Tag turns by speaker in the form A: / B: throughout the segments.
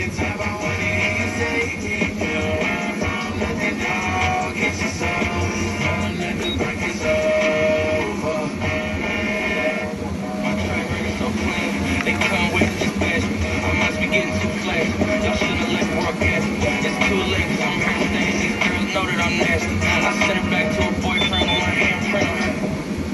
A: They come with this bash me. I must be getting too flashy. Y'all should've let work gas me. It's too late cause I'm here today. These girls know that I'm nasty. I sent her back to her boyfriend with my handprint on her.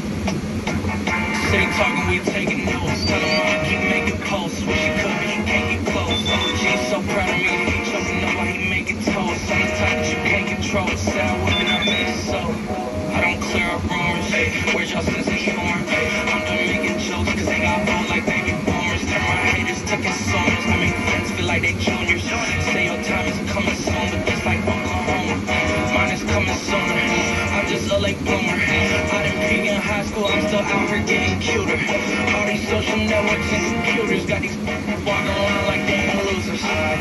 A: Stay talking, we taking notes. Tell him I'ma keep making posts. Wish he could, but he can't get close. She's so proud of me, he chose to know why he making toast. I'm the type that you can't control. Say I would, then I made it so. I don't clear up rumors. Where's y'all sense of humor? I'm done making jokes cause they got old like baby boomers. Turn my haters to consumers. I make friends feel like they juniors. Say your time is coming soon, but just like Oklahoma, mine is coming sooner. I'm just a late bloomer. I didn't peak in high school, I'm still out here getting cuter. All these social networks and computers got these walking around like they ain't losers.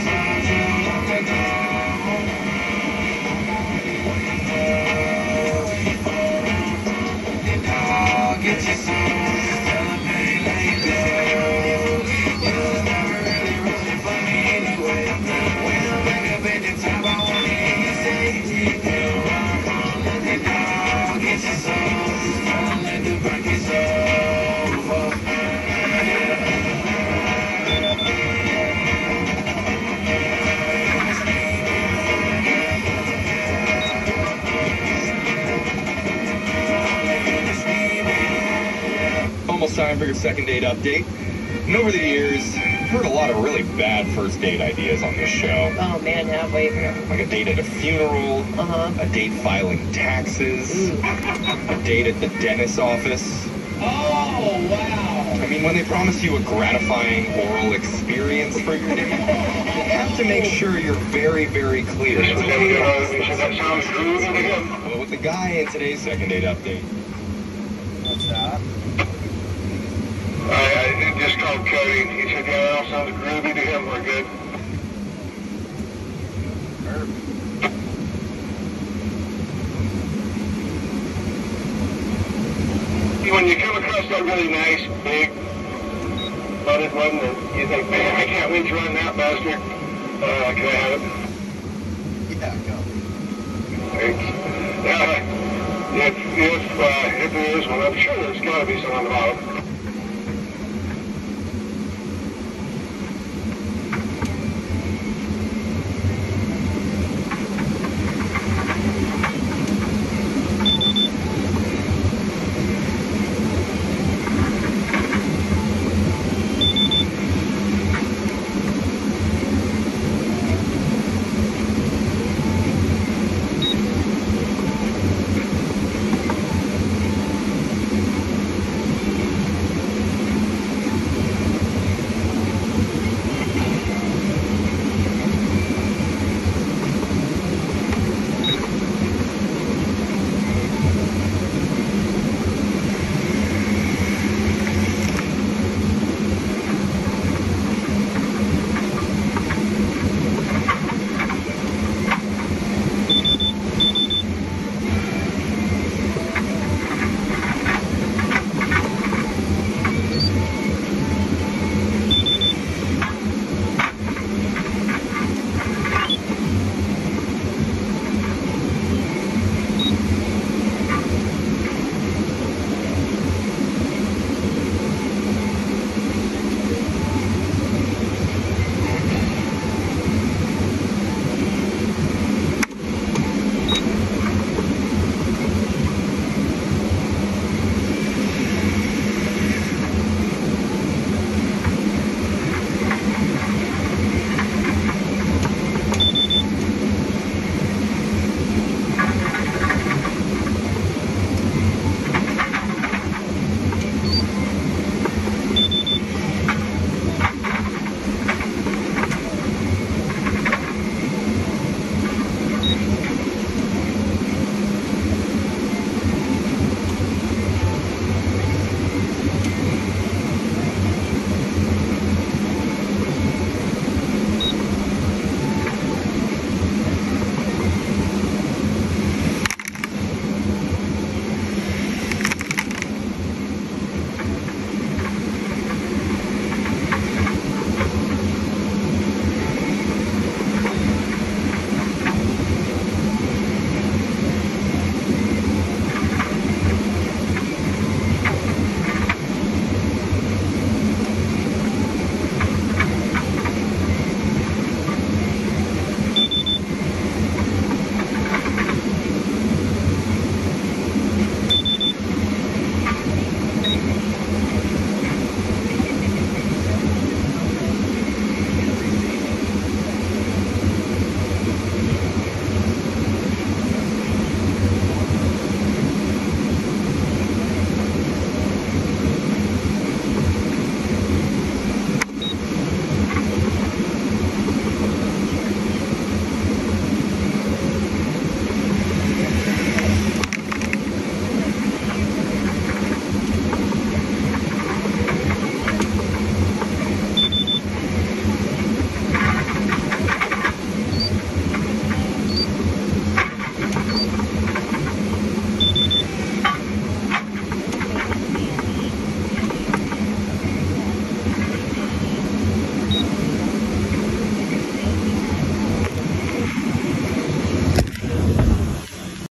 A: Get your songs, tell them they like that. You was never really rooting for me anyway. When I'm back up at the top, I wanna hear you say, let the dog get your songs, tell them that the break is over.
B: Almost time for your second date update. And over the years, I've heard a lot of really bad first date ideas on this show.
C: Oh man, have we?
B: Like a date at a funeral, a date filing taxes, a date at the dentist's office.
A: Oh, wow.
B: I mean, when they promise you a gratifying oral experience for your date, you have to make sure you're very, very clear. Well, with the guy in today's second date update.
A: What's that?
D: I just called Cody. He said, yeah, all sounded groovy to him. We're good. When you come across that really nice, big, butted one that you think, man, I can't wait to run that bastard. Can I have it?
A: Yeah, go.
D: Thanks. If there is one, I'm sure there's got to be some on the bottom.